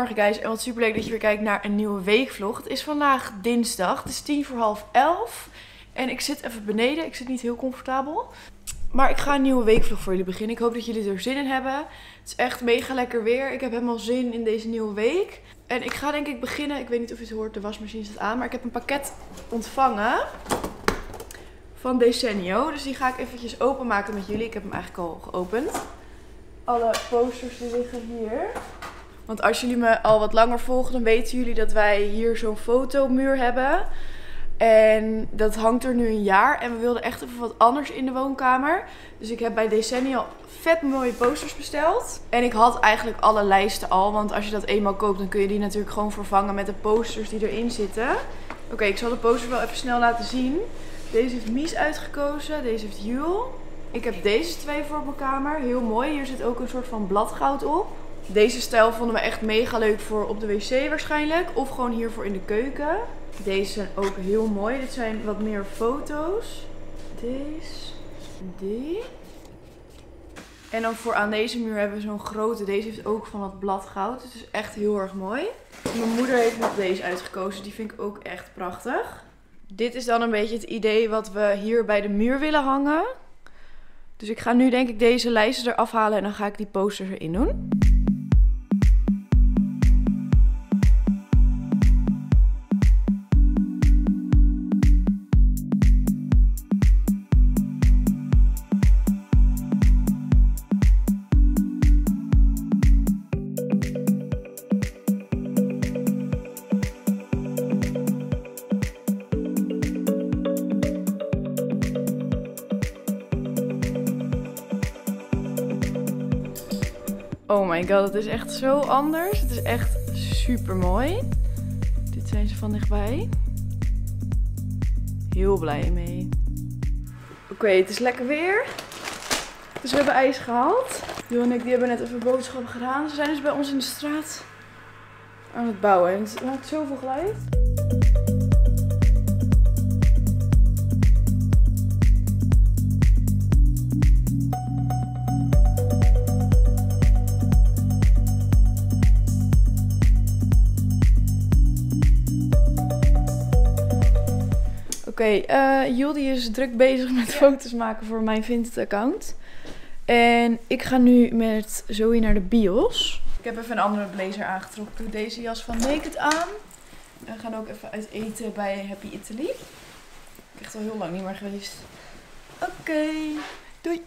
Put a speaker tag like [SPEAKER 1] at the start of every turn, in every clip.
[SPEAKER 1] Goedemorgen guys en wat super leuk dat je weer kijkt naar een nieuwe weekvlog. Het is vandaag dinsdag, het is 11:10. En ik zit even beneden, ik zit niet heel comfortabel. Maar ik ga een nieuwe weekvlog voor jullie beginnen. Ik hoop dat jullie er zin in hebben. Het is echt mega lekker weer. Ik heb helemaal zin in deze nieuwe week. En ik ga denk ik beginnen, ik weet niet of je het hoort, de wasmachine staat aan. Maar ik heb een pakket ontvangen van Desenio. Dus die ga ik eventjes openmaken met jullie. Ik heb hem eigenlijk al geopend. Alle posters die liggen hier. Want als jullie me al wat langer volgen, dan weten jullie dat wij hier zo'n fotomuur hebben. En dat hangt er nu een jaar. En we wilden echt even wat anders in de woonkamer. Dus ik heb bij Desenio vet mooie posters besteld. En ik had eigenlijk alle lijsten al. Want als je dat eenmaal koopt, dan kun je die natuurlijk gewoon vervangen met de posters die erin zitten. Oké, ik zal de posters wel even snel laten zien. Deze heeft Mies uitgekozen. Deze heeft Jul. Ik heb deze twee voor mijn kamer. Heel mooi. Hier zit ook een soort van bladgoud op. Deze stijl vonden we echt mega leuk voor op de wc waarschijnlijk. Of gewoon hiervoor in de keuken. Deze zijn ook heel mooi. Dit zijn wat meer foto's. Deze. Die. En dan voor aan deze muur hebben we zo'n grote. Deze heeft ook van dat bladgoud. Het is echt heel erg mooi. Mijn moeder heeft nog deze uitgekozen. Die vind ik ook echt prachtig. Dit is dan een beetje het idee wat we hier bij de muur willen hangen. Dus ik ga nu denk ik deze lijsten eraf halen en dan ga ik die posters erin doen. Oh my god, het is echt zo anders. Het is echt super mooi. Dit zijn ze van dichtbij. Heel blij mee. Oké, het is lekker weer. Dus we hebben ijs gehaald. Jo en ik die hebben net even boodschappen gedaan. Ze zijn dus bij ons in de straat aan het bouwen. En het maakt zoveel geluid. Oké, Jullie is druk bezig met foto's maken voor mijn Vinted account. En ik ga nu met Zoe naar de bios. Ik heb even een andere blazer aangetrokken. Ik doe deze jas van Naked aan. En we gaan ook even uit eten bij Happy Italy. Ik ben echt al heel lang niet meer geweest. Oké, doei!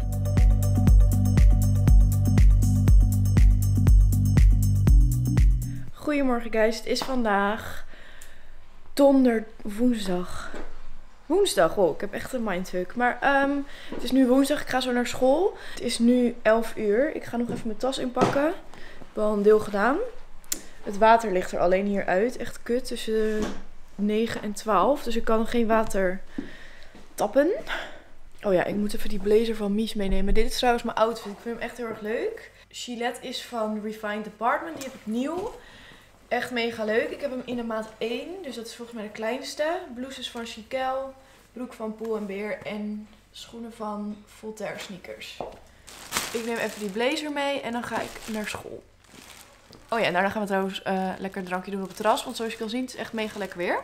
[SPEAKER 1] Goedemorgen guys, het is vandaag woensdag, oh, ik heb echt een mindfuck. Maar het is nu woensdag, ik ga zo naar school. Het is nu 11 uur. Ik ga nog even mijn tas inpakken. Ik heb al een deel gedaan. Het water ligt er alleen hier uit. Echt kut, tussen 9 en 12. Dus ik kan nog geen water tappen. Oh ja, ik moet even die blazer van Mies meenemen. Dit is trouwens mijn outfit. Ik vind hem echt heel erg leuk. Gillette is van Refined Department. Die heb ik nieuw. Echt mega leuk. Ik heb hem in de maat 1. Dus dat is volgens mij de kleinste. Blouse is van Chiquel. Broek van Pull & Bear. En schoenen van Voltaire Sneakers. Ik neem even die blazer mee. En dan ga ik naar school. Oh ja, en daarna gaan we trouwens lekker een drankje doen op het terras. Want zoals je kan zien, het is echt mega lekker weer.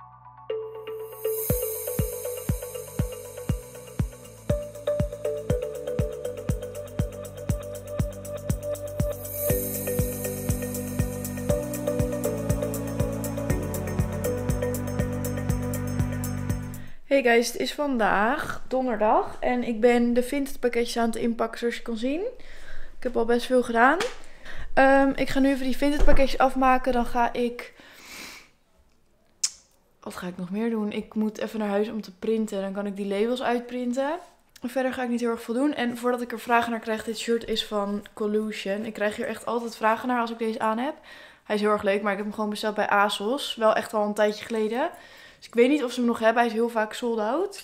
[SPEAKER 1] Hey guys, het is vandaag donderdag en ik ben de Vinted pakketjes aan het inpakken zoals je kan zien. Ik heb al best veel gedaan. Ik ga nu even die Vinted pakketjes afmaken. Dan ga ik... Wat ga ik nog meer doen? Ik moet even naar huis om te printen. Dan kan ik die labels uitprinten. En verder ga ik niet heel erg veel doen. En voordat ik er vragen naar krijg, dit shirt is van Collusion. Ik krijg hier echt altijd vragen naar als ik deze aan heb. Hij is heel erg leuk, maar ik heb hem gewoon besteld bij ASOS. Wel echt al een tijdje geleden. Dus ik weet niet of ze hem nog hebben. Hij is heel vaak sold out.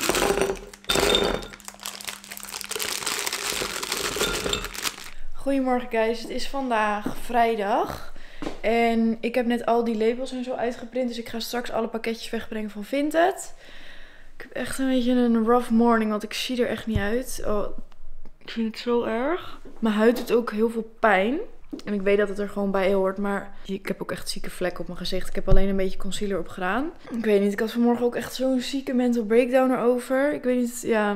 [SPEAKER 1] Goedemorgen guys. Het is vandaag vrijdag. En ik heb net al die labels en zo uitgeprint. Dus ik ga straks alle pakketjes wegbrengen van Vinted. Ik heb echt een beetje een rough morning. Want ik zie er echt niet uit. Oh, ik vind het zo erg. Mijn huid doet ook heel veel pijn. En ik weet dat het er gewoon bij hoort, maar ik heb ook echt zieke vlekken op mijn gezicht. Ik heb alleen een beetje concealer opgedaan. Ik weet niet, ik had vanmorgen ook echt zo'n zieke mental breakdown erover. Ik weet niet, ja...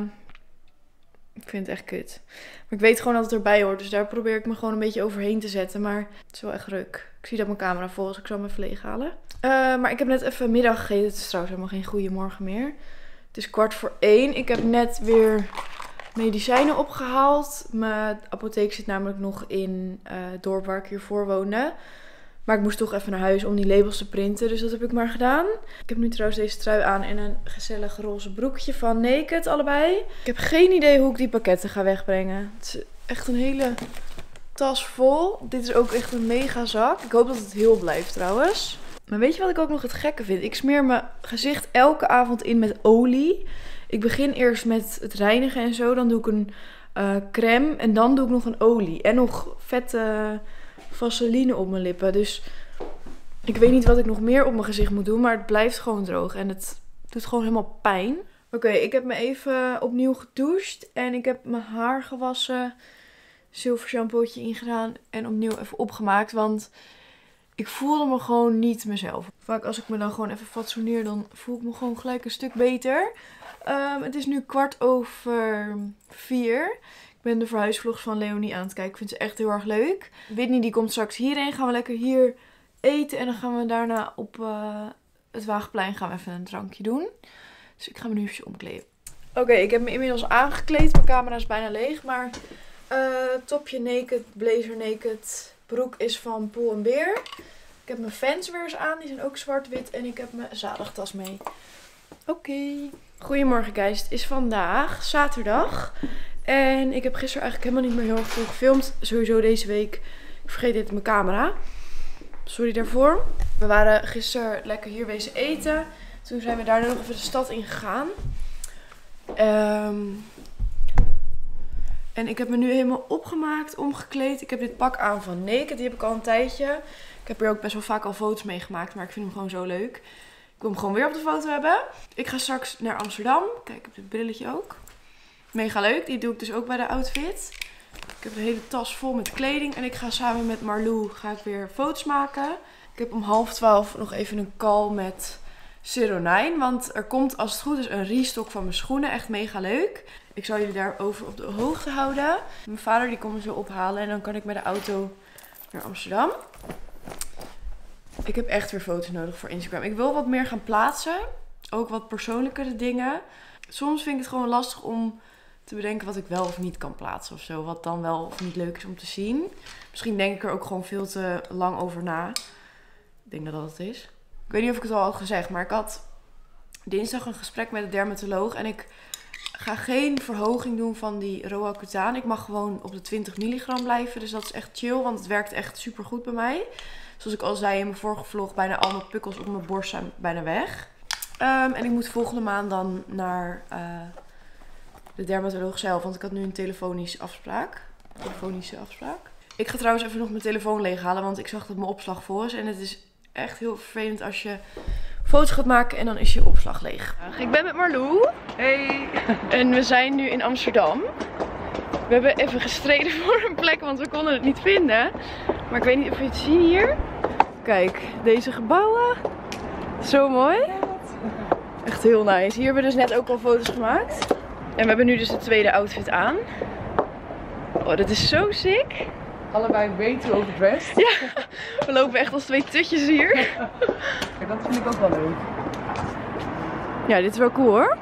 [SPEAKER 1] Ik vind het echt kut. Maar ik weet gewoon dat het erbij hoort. Dus daar probeer ik me gewoon een beetje overheen te zetten. Maar het is wel echt ruk. Ik zie dat mijn camera vol is. Ik zal hem even leeghalen. Maar ik heb net even middag gegeten. Het is trouwens helemaal geen goede morgen meer. Het is 1:15. Ik heb net weer medicijnen opgehaald. Mijn apotheek zit namelijk nog in het dorp waar ik hiervoor woonde. Maar ik moest toch even naar huis om die labels te printen. Dus dat heb ik maar gedaan. Ik heb nu trouwens deze trui aan en een gezellig roze broekje van Naked allebei. Ik heb geen idee hoe ik die pakketten ga wegbrengen. Het is echt een hele tas vol. Dit is ook echt een mega zak. Ik hoop dat het heel blijft trouwens. Maar weet je wat ik ook nog het gekke vind? Ik smeer mijn gezicht elke avond in met olie. Ik begin eerst met het reinigen en zo. Dan doe ik een crème en dan doe ik nog een olie. En nog vette... vaseline op mijn lippen. Dus ik weet niet wat ik nog meer op mijn gezicht moet doen. Maar het blijft gewoon droog. En het doet gewoon helemaal pijn. Oké, ik heb me even opnieuw gedoucht. En ik heb mijn haar gewassen. Zilver shampoootje ingedaan. En opnieuw even opgemaakt. Want ik voelde me gewoon niet mezelf. Vaak als ik me dan gewoon even fatsoeneer. Dan voel ik me gewoon gelijk een stuk beter. Het is nu 4:15. Ik ben de verhuisvlogs van Leonie aan het kijken. Ik vind ze echt heel erg leuk. Whitney die komt straks hierheen. Gaan we lekker hier eten. En dan gaan we daarna op het Waagplein gaan we even een drankje doen. Dus ik ga me nu even omkleden. Oké, ik heb me inmiddels aangekleed. Mijn camera is bijna leeg. Maar topje naked, blazer naked. Broek is van Pull & Bear. Ik heb mijn fanswears aan. Die zijn ook zwart-wit. En ik heb mijn zadigtas mee. Oké. Goedemorgen guys. Het is vandaag zaterdag. En ik heb gisteren eigenlijk helemaal niet meer heel erg veel gefilmd. Sowieso deze week. Ik vergeet dit mijn camera. Sorry daarvoor. We waren gisteren lekker hier wezen eten. Toen zijn we daarna nog even de stad ingegaan. En ik heb me nu helemaal opgemaakt, omgekleed. Ik heb dit pak aan van Naked. Die heb ik al een tijdje. Ik heb hier ook best wel vaak al foto's mee gemaakt. Maar ik vind hem gewoon zo leuk. Ik wil hem gewoon weer op de foto hebben. Ik ga straks naar Amsterdam. Kijk, ik heb dit brilletje ook. Mega leuk. Die doe ik dus ook bij de outfit. Ik heb een hele tas vol met kleding. En ik ga samen met Marlou weer foto's maken. Ik heb om 11:30 nog even een call met Zero9. Want er komt als het goed is een restock van mijn schoenen. Echt mega leuk. Ik zal jullie daarover op de hoogte houden. Mijn vader die komt me zo ophalen. En dan kan ik met de auto naar Amsterdam. Ik heb echt weer foto's nodig voor Instagram. Ik wil wat meer gaan plaatsen. Ook wat persoonlijkere dingen. Soms vind ik het gewoon lastig om te bedenken wat ik wel of niet kan plaatsen of zo. Wat dan wel of niet leuk is om te zien. Misschien denk ik er ook gewoon veel te lang over na. Ik denk dat dat het is. Ik weet niet of ik het al had gezegd, maar ik had dinsdag een gesprek met de dermatoloog. En ik ga geen verhoging doen van die Roacutan. Ik mag gewoon op de 20 milligram blijven. Dus dat is echt chill, want het werkt echt super goed bij mij. Zoals ik al zei in mijn vorige vlog, bijna al mijn pukkels op mijn borst zijn bijna weg. En ik moet volgende maand dan naar de dermatoloog zelf, want ik had nu een telefonische afspraak. Ik ga trouwens even nog mijn telefoon leeghalen, want ik zag dat mijn opslag vol is. En het is echt heel vervelend als je foto's gaat maken en dan is je opslag leeg. Ik ben met Marlou. Hey. En we zijn nu in Amsterdam. We hebben even gestreden voor een plek, want we konden het niet vinden. Maar ik weet niet of je het ziet hier. Kijk, deze gebouwen. Zo mooi. Echt heel nice. Hier hebben we dus net ook al foto's gemaakt. En we hebben nu dus de tweede outfit aan. Oh, dit is zo sick.
[SPEAKER 2] Allebei beter overdressed.
[SPEAKER 1] Ja, we lopen echt als twee tutjes hier.
[SPEAKER 2] Ja, dat vind ik ook wel leuk.
[SPEAKER 1] Ja, dit is wel cool hoor.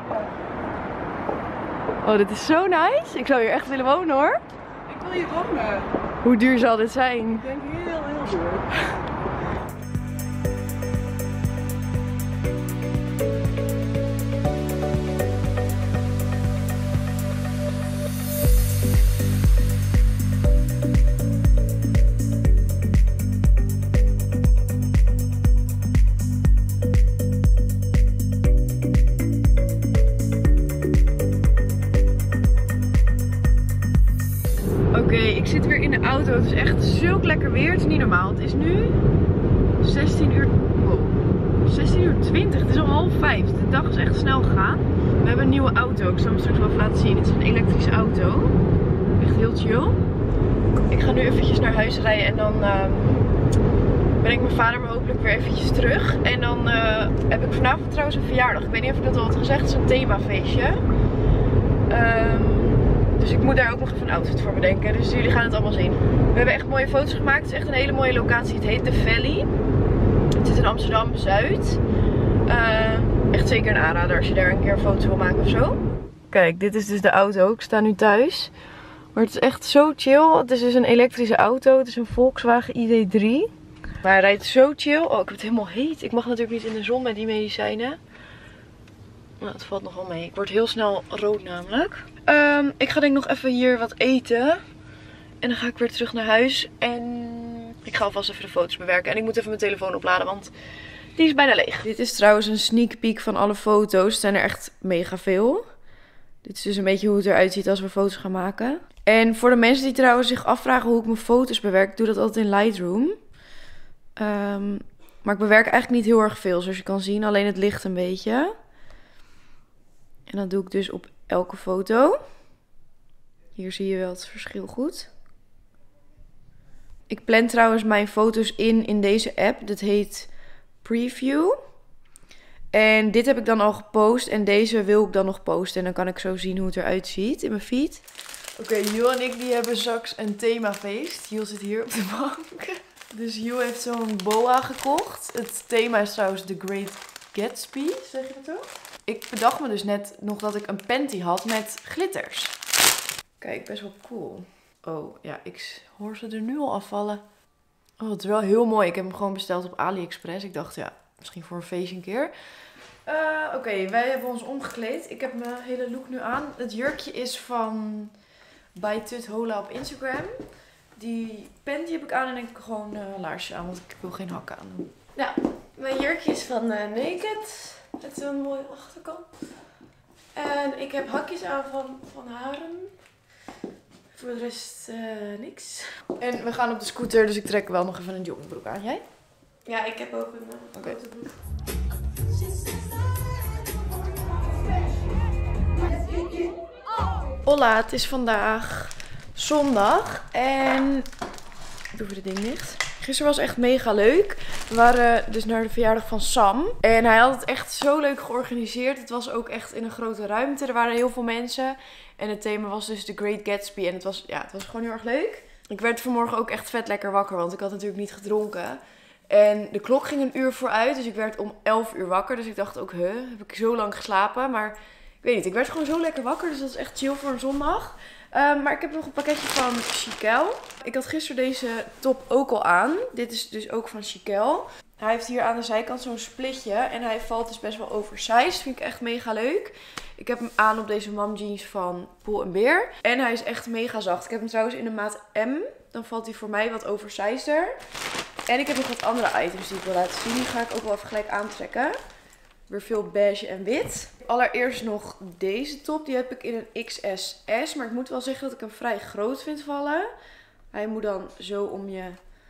[SPEAKER 1] Oh, dit is zo nice. Ik zou hier echt willen wonen hoor.
[SPEAKER 2] Ik wil hier wonen.
[SPEAKER 1] Hoe duur zal dit zijn?
[SPEAKER 2] Ik denk heel duur.
[SPEAKER 1] Ik zit weer in de auto. Het is echt zulk lekker weer. Het is niet normaal. Het is nu 16 uur. Wow. 16 uur 20. Het is al 4:30. De dag is echt snel gegaan. We hebben een nieuwe auto. Ik zal hem straks wel even laten zien. Het is een elektrische auto. Echt heel chill. Ik ga nu eventjes naar huis rijden en dan ben ik mijn vader maar hopelijk weer eventjes terug. En dan heb ik vanavond trouwens een verjaardag. Ik weet niet of ik dat al had gezegd. Het is een themafeestje. Dus ik moet daar ook nog even een outfit voor bedenken. Dus jullie gaan het allemaal zien. We hebben echt mooie foto's gemaakt. Het is echt een hele mooie locatie. Het heet The Valley. Het zit in Amsterdam-Zuid. Echt zeker een aanrader als je daar een keer een foto wil maken of zo. Kijk, dit is dus de auto. Ik sta nu thuis. Maar het is echt zo chill. Het is dus een elektrische auto. Het is een Volkswagen ID3. Maar hij rijdt zo chill. Oh, ik heb het helemaal heet. Ik mag natuurlijk niet in de zon met die medicijnen. Nou, het valt nog wel mee. Ik word heel snel rood namelijk. Ik ga denk ik nog even hier wat eten. En dan ga ik weer terug naar huis. En ik ga alvast even de foto's bewerken. En ik moet even mijn telefoon opladen, want die is bijna leeg. Dit is trouwens een sneak peek van alle foto's. Er zijn er echt mega veel. Dit is dus een beetje hoe het eruit ziet als we foto's gaan maken. En voor de mensen die trouwens zich afvragen hoe ik mijn foto's bewerk, ik doe dat altijd in Lightroom. Maar ik bewerk eigenlijk niet heel erg veel, zoals je kan zien. Alleen het licht een beetje. En dat doe ik dus op elke foto. Hier zie je wel het verschil goed. Ik plan trouwens mijn foto's in deze app. Dat heet Preview. En dit heb ik dan al gepost. En deze wil ik dan nog posten. En dan kan ik zo zien hoe het eruit ziet in mijn feed. Oké, Jules en ik die hebben straks een themafeest. Jules zit hier op de bank. Dus Jules heeft zo'n boa gekocht. Het thema is trouwens The Great Gatsby. Zeg je dat zo? Ik bedacht me dus net nog dat ik een panty had met glitters. Kijk, best wel cool. Oh, ja, ik hoor ze er nu al afvallen. Oh, het is wel heel mooi. Ik heb hem gewoon besteld op AliExpress. Ik dacht, ja, misschien voor een feestje een keer. Oké, wij hebben ons omgekleed. Ik heb mijn hele look nu aan. Het jurkje is van By Tut Hola op Instagram. Die panty heb ik aan en ik heb gewoon laarsjes aan, want ik wil geen hakken aan doen. Nou, mijn jurkje is van Naked. Met zo'n mooie achterkant. En ik heb hakjes aan van Haren. Voor de rest niks. En we gaan op de scooter, dus ik trek wel nog even een joggingbroek aan. Jij?
[SPEAKER 3] Ja, ik heb ook een grote broek.
[SPEAKER 1] Hola, het is vandaag zondag en ik doe even dit ding dicht. Gisteren was echt mega leuk. We waren dus naar de verjaardag van Sam. En hij had het echt zo leuk georganiseerd. Het was ook echt in een grote ruimte. Er waren heel veel mensen. En het thema was dus The Great Gatsby. En het was gewoon heel erg leuk. Ik werd vanmorgen ook echt vet lekker wakker. Want ik had natuurlijk niet gedronken. En de klok ging een uur vooruit. Dus ik werd om 11 uur wakker. Dus ik dacht ook, heb ik zo lang geslapen? Maar ik weet niet, ik werd gewoon zo lekker wakker. Dus dat is echt chill voor een zondag. Maar ik heb nog een pakketje van Chiquel. Ik had gisteren deze top ook al aan. Dit is dus ook van Chiquel. Hij heeft hier aan de zijkant zo'n splitje. En hij valt dus best wel oversized. Vind ik echt mega leuk. Ik heb hem aan op deze mom jeans van Pull & Bear. En hij is echt mega zacht. Ik heb hem trouwens in de maat M. Dan valt hij voor mij wat oversizeder. En ik heb nog wat andere items die ik wil laten zien. Die ga ik ook wel even gelijk aantrekken. Weer veel beige en wit. Allereerst nog deze top. Die heb ik in een XSS. Maar ik moet wel zeggen dat ik hem vrij groot vind vallen. Hij moet dan zo om je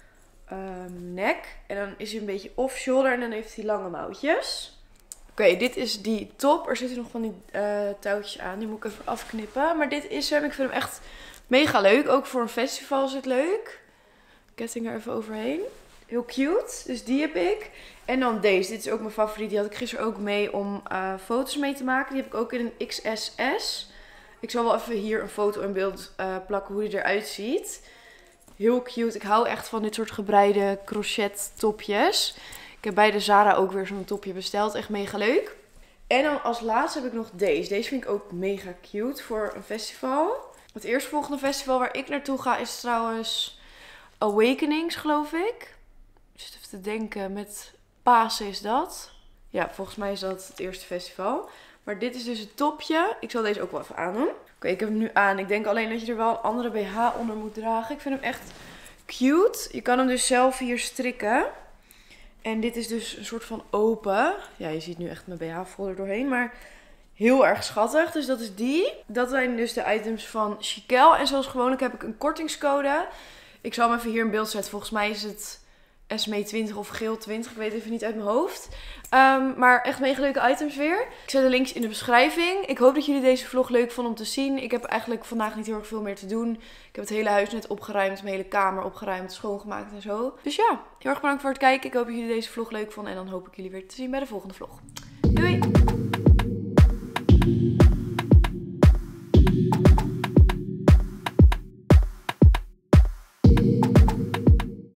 [SPEAKER 1] nek. En dan is hij een beetje off-shoulder. En dan heeft hij lange mouwtjes. Oké, dit is die top. Er zitten nog van die touwtjes aan. Die moet ik even afknippen. Maar dit is hem. Ik vind hem echt mega leuk. Ook voor een festival is het leuk. Ketting er even overheen. Heel cute. Dus die heb ik. En dan deze. Dit is ook mijn favoriet. Die had ik gisteren ook mee om foto's mee te maken. Die heb ik ook in een XSS. Ik zal wel even hier een foto in beeld plakken hoe die eruit ziet. Heel cute. Ik hou echt van dit soort gebreide crochet topjes. Ik heb bij de Zara ook weer zo'n topje besteld. Echt mega leuk. En dan als laatste heb ik nog deze. Deze vind ik ook mega cute voor een festival. Het eerstvolgende festival waar ik naartoe ga is trouwens Awakenings, geloof ik. Ik zit even te denken, met Pasen is dat. Ja, volgens mij is dat het eerste festival. Maar dit is dus het topje. Ik zal deze ook wel even aandoen. Oké, ik heb hem nu aan. Ik denk alleen dat je er wel een andere BH onder moet dragen. Ik vind hem echt cute. Je kan hem dus zelf hier strikken. En dit is dus een soort van open. Ja, je ziet nu echt mijn BH vol er doorheen. Maar heel erg schattig. Dus dat is die. Dat zijn dus de items van Chiquel. En zoals gewoonlijk heb ik een kortingscode. Ik zal hem even hier in beeld zetten. Volgens mij is het Esmee 20 of geel 20. Ik weet even niet uit mijn hoofd. Maar echt mega leuke items weer. Ik zet de links in de beschrijving. Ik hoop dat jullie deze vlog leuk vonden om te zien. Ik heb eigenlijk vandaag niet heel erg veel meer te doen. Ik heb het hele huis net opgeruimd. Mijn hele kamer opgeruimd. Schoongemaakt en zo. Dus ja, heel erg bedankt voor het kijken. Ik hoop dat jullie deze vlog leuk vonden. En dan hoop ik jullie weer te zien bij de volgende vlog. Doei!